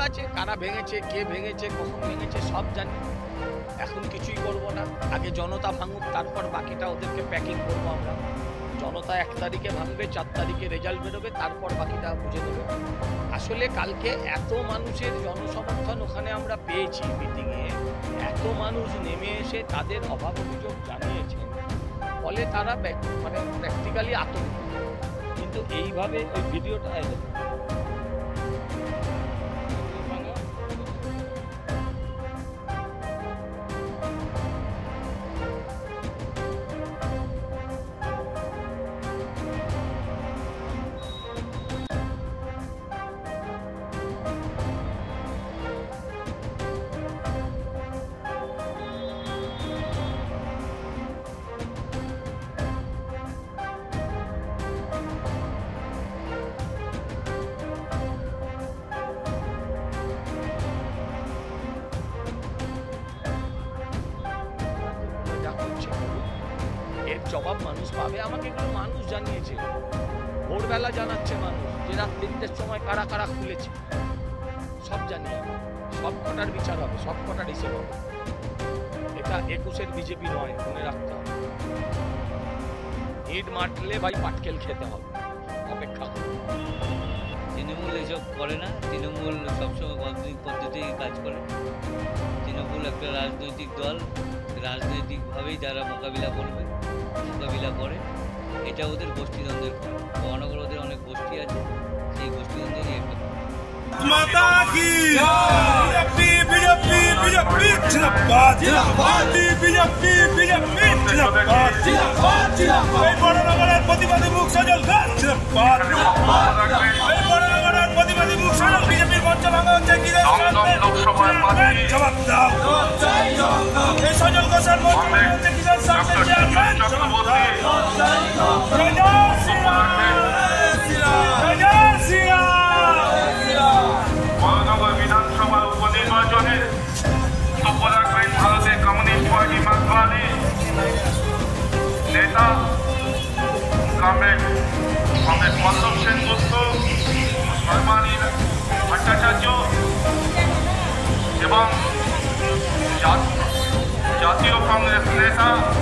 আছে, কারা ভেঙেছে, কে ভেঙেছে, কখন ভেঙেছে সব জানি। এখন কিছুই করব না, আগে জনতা ভাঙুক, তারপর বাকিটা ওদেরকে প্যাকিং করবো আমরা। জনতা 1 তারিখে ভাঙবে, 4 তারিখে রেজাল্ট বেরোবে, তারপর বাকিটা বুঝে নেবে। আসলে কালকে এত মানুষের জনসমর্থন ওখানে আমরা পেয়েছি মিটিংয়ে, এত মানুষ নেমে এসে তাদের অভাব অভিযোগ জানিয়েছেন, ফলে তারা মানে প্র্যাকটিক্যালি আতঙ্কিত। কিন্তু এইভাবে ওই ভিডিওটা এর জবাব মানুষ পাবে। আমাকে এগুলো মানুষ জানিয়েছে, ভোরবেলা জানাচ্ছে মানুষ যে রাত 3টের সময় কারা কারা খুলেছে, সব জানি আমি। সব কটার বিচার হবে, সব কটার হিসেব হবে। এটা 21-এর বিজেপি নয়, মনে রাখতে হবে। ইট মারলে ভাই পাটকেল খেতে হবে, অপেক্ষা করুন। তৃণমূল এসব করে না, তৃণমূল সবসময় গণতান্ত্রিক পদ্ধতি কাজ করে। তৃণমূল একটা রাজনৈতিক দল, রাজনৈতিকভাবেই যারা মোকাবিলা করে। এটা ওদের গোষ্ঠীদ্বন্দ্বের ফল। মহানগর ওদের অনেক গোষ্ঠী আছে, সেই গোষ্ঠীদ্বন্দ্বেরই একটা माता की बीजेपी बीजेपी बीजेपी जिंदाबाद जिंदाबाद बीजेपी बीजेपी जिंदाबाद जिंदाबाद जिंदाबाद এই বড়নগরের প্রতিবাদী মুখ সজল ঘোষ জিন্দাবাদ জিন্দাবাদ এই বড়নগরের প্রতিবাদী মুখ সজল বিজেপির মঞ্চ ভাঙা হচ্ছে কি লোকসভার প্রার্থী জবাব দাও এই সজল ঘোষের মঞ্চ ভাঙা হচ্ছে কিষাণ সামনে চেয়ারম্যান জবাব দাও বড়নগর বিধানসভা উপনির্বাচনে বক্তব্য রাখবেন ভারতের কমিউনিস্ট পার্টি মার্কসবাদী নেতা কমরেড পল্লব সেনগুপ্ত, সর্বাণী ভট্টাচার্য এবং জাতীয় কংগ্রেস নেতা